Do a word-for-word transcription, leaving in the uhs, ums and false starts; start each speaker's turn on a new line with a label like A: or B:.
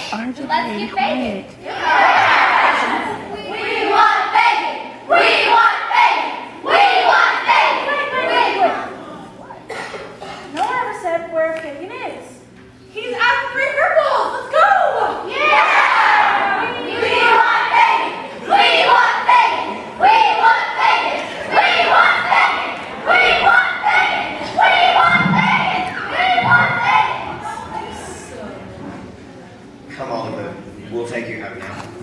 A: R J,
B: Let's get
A: quiet.
B: bacon. We want bacon. We want bacon. We want bacon.
C: Wait, wait, wait. No one ever said where Fagin is. He's after three purples. Let's go.
B: Yeah! We want bacon. We want bacon. We want bacon. We want bacon. We want bacon. We want bacon. We want bacon.
D: Come on, Oliver. We'll take you home now.